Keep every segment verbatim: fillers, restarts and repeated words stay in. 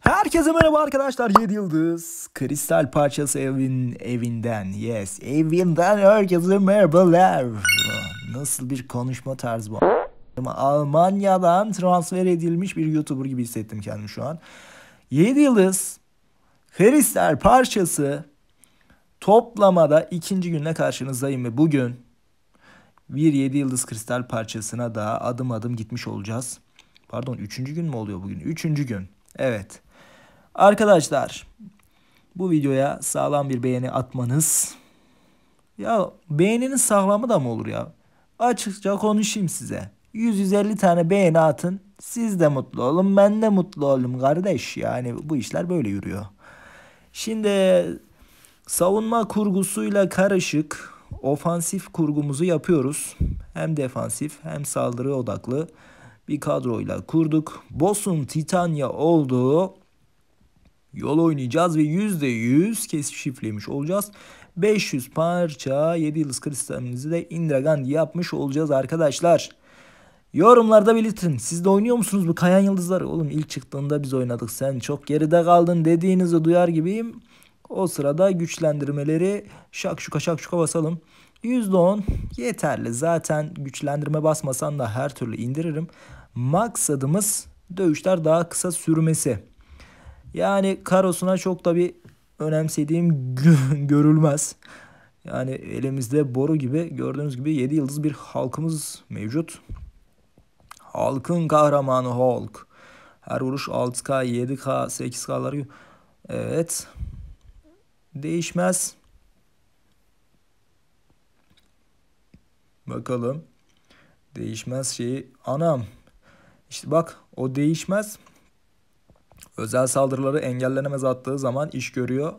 Herkese merhaba arkadaşlar. yedi Yıldız Kristal Parçası evin evinden. Yes, evinden herkese merhabalar. Nasıl bir konuşma tarzı bu? Almanya'dan transfer edilmiş bir YouTuber gibi hissettim kendimi şu an. yedi Yıldız Kristal Parçası toplamada ikinci günle karşınızdayım ve bugün bir yedi Yıldız Kristal Parçasına da adım adım gitmiş olacağız. Pardon, üçüncü gün mü oluyor bugün? Üçüncü gün. Evet. Arkadaşlar, bu videoya sağlam bir beğeni atmanız. Ya beğeninin sağlamı da mı olur ya? Açıkça konuşayım size. yüz yüz elli tane beğeni atın. Siz de mutlu olun, ben de mutlu oldum kardeş. Yani bu işler böyle yürüyor. Şimdi savunma kurgusuyla karışık ofansif kurgumuzu yapıyoruz. Hem defansif hem saldırı odaklı bir kadroyla kurduk. Boss'un Titania olduğu yol oynayacağız ve yüzde yüz keşiflemiş olacağız. beş yüz parça yedi yıldız kristalimizi de Indragan yapmış olacağız arkadaşlar. Yorumlarda belirtin. Siz de oynuyor musunuz bu kayan yıldızları? Oğlum ilk çıktığında biz oynadık. Sen çok geride kaldın dediğinizi duyar gibiyim. O sırada güçlendirmeleri şakşuka şakşuka basalım. yüzde on yeterli. Zaten güçlendirme basmasan da her türlü indiririm. Maksadımız dövüşler daha kısa sürmesi. Yani karosuna çok da bir önemsediğim görülmez. Yani elimizde boru gibi gördüğünüz gibi yedi yıldız bir halkımız mevcut. Halkın kahramanı Hulk. Her vuruş altı K, yedi K, sekiz K'ları. Evet. Değişmez. Bakalım. Değişmez şeyi. Anam. İşte bak o değişmez. Özel saldırıları engellenemez attığı zaman iş görüyor.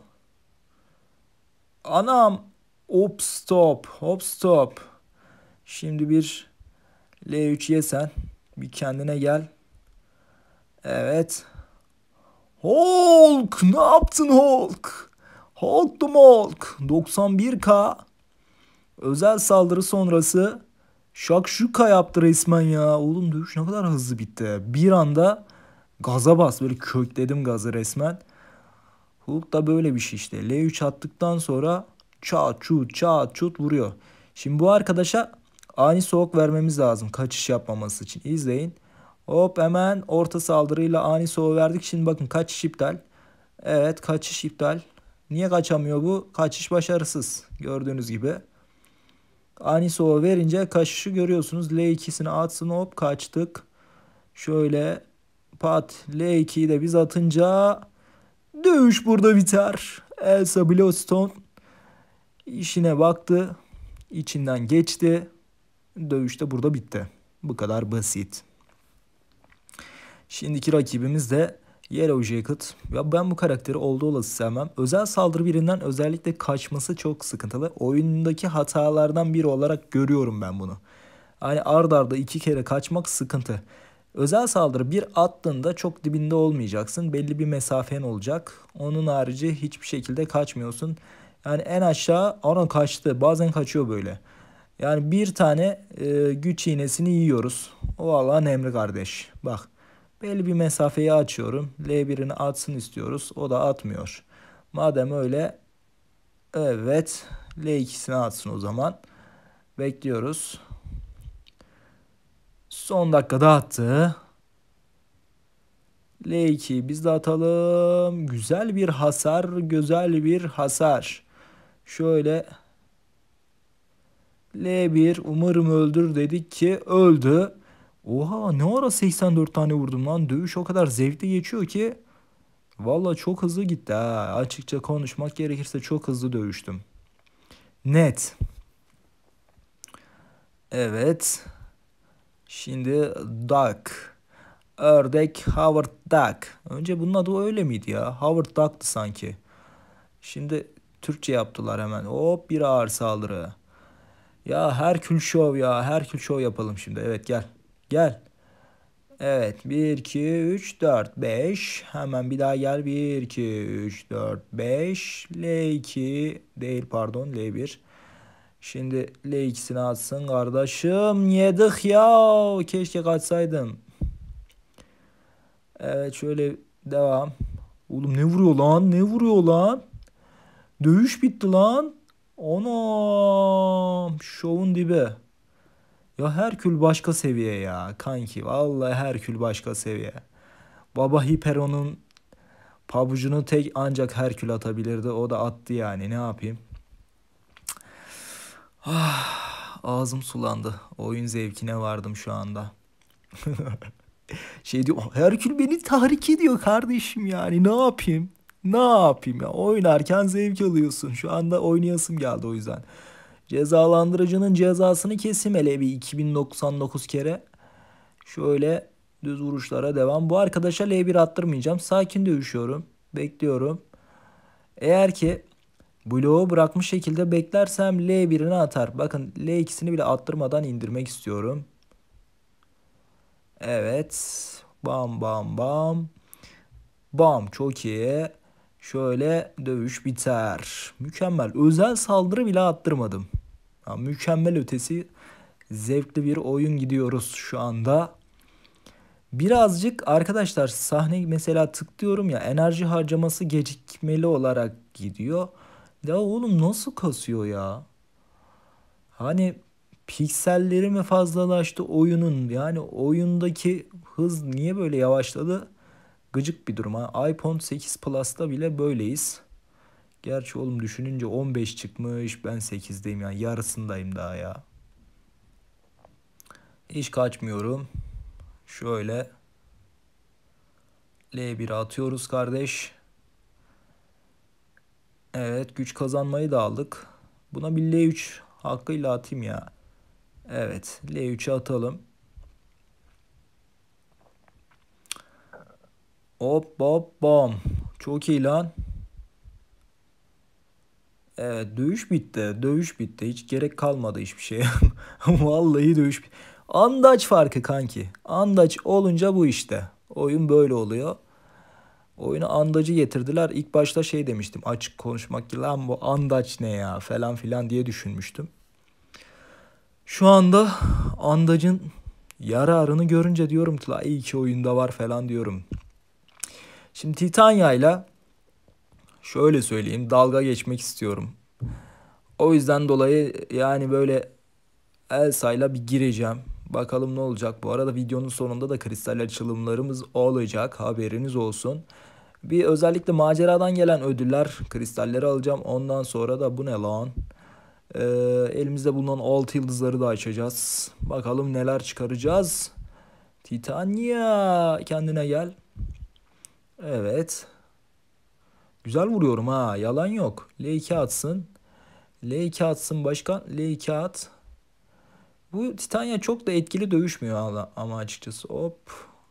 Anam. Hop stop. Hop stop. Şimdi bir L üç yesen. Bir kendine gel. Evet. Hulk. Ne yaptın Hulk? Hulk the Hulk. doksan bir K. Özel saldırı sonrası şakşuka yaptı resmen ya. Oğlum dövüş ne kadar hızlı bitti. Bir anda gaza bas. Böyle kökledim gazı resmen. Hulk da böyle bir şey işte. L üç attıktan sonra çat çut çat çut vuruyor. Şimdi bu arkadaşa ani soğuk vermemiz lazım. Kaçış yapmaması için. İzleyin. Hop hemen orta saldırıyla ani soğuk verdik. Şimdi bakın kaçış iptal. Evet kaçış iptal. Niye kaçamıyor bu? Kaçış başarısız. Gördüğünüz gibi. Ani soğuk verince kaçışı görüyorsunuz. L ikisini atsın hop kaçtık. Şöyle pat L ikiyi de biz atınca dövüş burada biter. Elsa Bloodstone işine baktı. İçinden geçti. Dövüş de burada bitti. Bu kadar basit. Şimdiki rakibimiz de Yellow Jacket. Ya ben bu karakteri olduğu olası sevmem. Özel saldırı birinden özellikle kaçması çok sıkıntılı. Oyundaki hatalardan biri olarak görüyorum ben bunu. Hani ard arda iki kere kaçmak sıkıntı. Özel saldırı bir attığında çok dibinde olmayacaksın. Belli bir mesafen olacak. Onun harici hiçbir şekilde kaçmıyorsun. Yani en aşağı ana kaçtı. Bazen kaçıyor böyle. Yani bir tane e, güç iğnesini yiyoruz. O Allah'ın emri kardeş. Bak. Belli bir mesafeyi açıyorum. L birini atsın istiyoruz. O da atmıyor. Madem öyle. Evet. L ikisini atsın o zaman. Bekliyoruz. Son dakikada attı. L ikiyi biz de atalım. Güzel bir hasar. Güzel bir hasar. Şöyle. L bir umarım öldür dedik ki öldü. Oha ne ara seksen dört tane vurdum lan. Dövüş o kadar zevkli geçiyor ki. Valla çok hızlı gitti ha. Açıkça konuşmak gerekirse çok hızlı dövüştüm. Net. Evet. Şimdi Duck. Ördek Howard Duck. Önce bunun adı öyle miydi ya? Howard Duck'tı sanki. Şimdi Türkçe yaptılar hemen. Hop bir ağır saldırı. Ya Herkül Show ya. Herkül Show yapalım şimdi. Evet gel. Gel. Evet bir iki üç dört beş. Hemen bir daha gel. bir iki üç dört beş. L iki değil pardon L bir. Şimdi L ikisini atsın kardeşim. Yedik ya. Keşke kaçsaydım. Evet şöyle devam. Oğlum ne vuruyor lan? Ne vuruyor lan? Dövüş bitti lan. Anam. Şovun dibi. Ya Herkül başka seviye ya kanki. Vallahi Herkül başka seviye. Baba Hiperon'un pabucunu tek ancak Herkül atabilirdi. O da attı yani. Ne yapayım? Ah, ağzım sulandı. Oyun zevkine vardım şu anda. Şey diyor, Herkül beni tahrik ediyor kardeşim yani. Ne yapayım? Ne yapayım ya? Oynarken zevk alıyorsun. Şu anda oynayasım geldi o yüzden. Cezalandırıcının cezasını kesim hele bir iki bin doksan dokuz kere. Şöyle düz vuruşlara devam. Bu arkadaşa L bir attırmayacağım. Sakin dövüşüyorum. Bekliyorum. Eğer ki bloğu bırakmış şekilde beklersem L birini atar. Bakın L ikisini bile attırmadan indirmek istiyorum. Evet. Bam bam bam. Bam çok iyi. Şöyle dövüş biter. Mükemmel. Özel saldırı bile attırmadım. Ya, mükemmel ötesi zevkli bir oyun gidiyoruz şu anda. Birazcık arkadaşlar sahne mesela tıklıyorum ya enerji harcaması gecikmeli olarak gidiyor. Ya oğlum nasıl kasıyor ya? Hani pikselleri mi fazlalaştı oyunun? Yani oyundaki hız niye böyle yavaşladı? Gıcık bir durum ha. iPhone sekiz Plus'ta bile böyleyiz. Gerçi oğlum düşününce on beş çıkmış. Ben sekizdeyim yani yarısındayım daha ya. Hiç kaçmıyorum. Şöyle L bire atıyoruz kardeş. Evet güç kazanmayı da aldık. Buna bir L üç hakkıyla atayım ya. Evet L üç'e atalım. Hop hop bam. Çok iyi lan. Evet dövüş bitti. Dövüş bitti. Hiç gerek kalmadı hiçbir şeye. Vallahi dövüş bitti. Andaç farkı kanki. Andaç olunca bu işte. Oyun böyle oluyor. Oyunu andacı getirdiler. İlk başta şey demiştim. Açık konuşmak ki lan bu andaç ne ya falan filan diye düşünmüştüm. Şu anda andacın yararını görünce diyorum ki la iyi ki oyunda var falan diyorum. Şimdi Titania ile şöyle söyleyeyim dalga geçmek istiyorum. O yüzden dolayı yani böyle Elsa'yla bir gireceğim. Bakalım ne olacak. Bu arada videonun sonunda da kristal açılımlarımız olacak. Haberiniz olsun. Bir özellikle maceradan gelen ödüller kristalleri alacağım. Ondan sonra da bu ne lan? Ee, elimizde bulunan altı yıldızları da açacağız. Bakalım neler çıkaracağız. Titania kendine gel. Evet. Güzel vuruyorum ha. Yalan yok. L iki atsın. L iki atsın başkan. L iki at. Bu Titania çok da etkili dövüşmüyor ama açıkçası. Hop.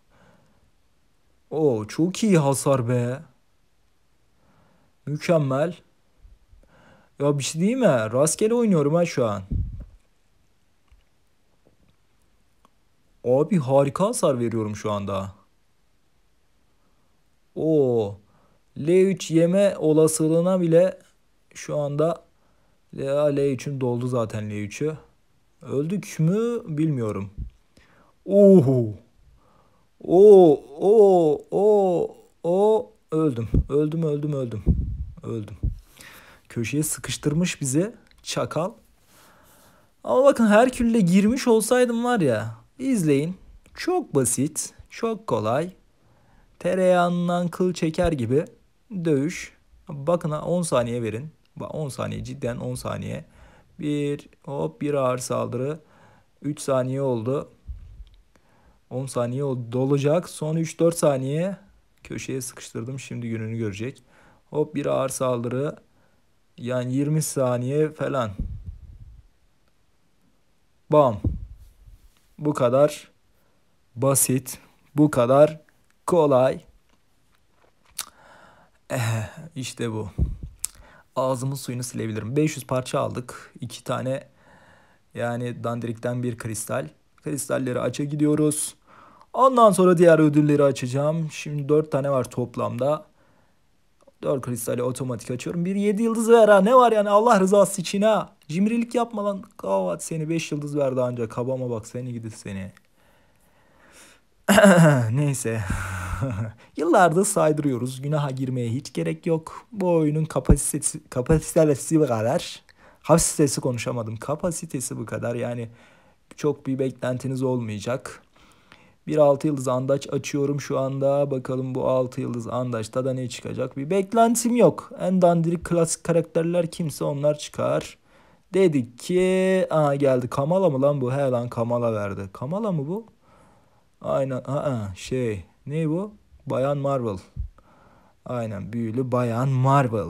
Oo çok iyi hasar be. Mükemmel. Ya bir şey değil mi? Rastgele oynuyorum ha şu an. Abi harika hasar veriyorum şu anda. Oo. L üç yeme olasılığına bile şu anda L üçün doldu zaten L üçü. Öldük mü bilmiyorum. Oo. Oo, oo, oo, oo. Öldüm. Öldüm, öldüm, öldüm. Öldüm. Köşeye sıkıştırmış bizi. Çakal. Ama bakın Herkül'le girmiş olsaydım var ya. İzleyin. Çok basit. Çok kolay. Tereyağından kıl çeker gibi dövüş. Bakın ha on saniye verin. Bak on saniye cidden on saniye. Bir hop bir ağır saldırı. üç saniye oldu. on saniye oldu. Dolacak. Son üç dört saniye. Köşeye sıkıştırdım. Şimdi gününü görecek. Hop bir ağır saldırı. Yani yirmi saniye falan. Bam. Bu kadar basit. Bu kadar kolay. Eh, işte bu. Ağzımın suyunu silebilirim. beş yüz parça aldık. iki tane yani dandirikten bir kristal. Kristalleri aça gidiyoruz. Ondan sonra diğer ödülleri açacağım. Şimdi dört tane var toplamda. dört kristali otomatik açıyorum. Bir yedi yıldız ver ha. Ne var yani Allah rızası için ha. Cimrilik yapma lan. Kavat seni beş yıldız verdi ancak. Kabama bak seni gidi seni. Neyse. Yıllardır saydırıyoruz. Günaha girmeye hiç gerek yok. Bu oyunun kapasitesi, kapasitesi bu kadar. Kapasitesi konuşamadım. Kapasitesi bu kadar. Yani çok bir beklentiniz olmayacak. Bir altı yıldız andaç açıyorum şu anda. Bakalım bu altı yıldız andaçta da ne çıkacak? Bir beklentim yok. En dandirik klasik karakterler kimse onlar çıkar. Dedik ki... Aa geldi. Kamala mı lan bu? He lan Kamala verdi. Kamala mı bu? Aynen. Aa, şey. Ne bu? Bayan Marvel. Aynen. Büyülü Bayan Marvel.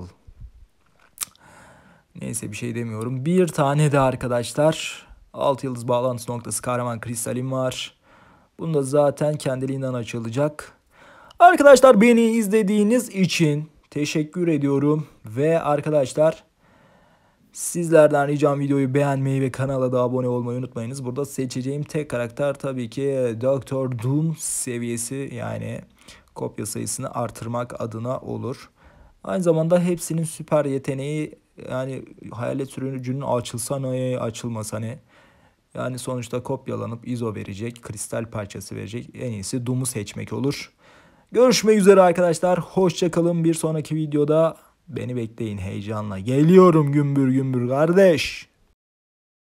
Neyse bir şey demiyorum. Bir tane de arkadaşlar. Altı yıldız bağlantı noktası kahraman kristalim var. Bunda zaten kendiliğinden açılacak. Arkadaşlar beni izlediğiniz için teşekkür ediyorum. Ve arkadaşlar sizlerden ricam videoyu beğenmeyi ve kanala da abone olmayı unutmayınız. Burada seçeceğim tek karakter tabii ki Doktor Doom seviyesi, yani kopya sayısını artırmak adına olur. Aynı zamanda hepsinin süper yeteneği, yani hayalet sürücünün açılsa ne açılmasa ne. Yani sonuçta kopyalanıp izo verecek, kristal parçası verecek. En iyisi Doom'u seçmek olur. Görüşmek üzere arkadaşlar. Hoşça kalın. Bir sonraki videoda beni bekleyin heyecanla. Geliyorum gümbür gümbür kardeş.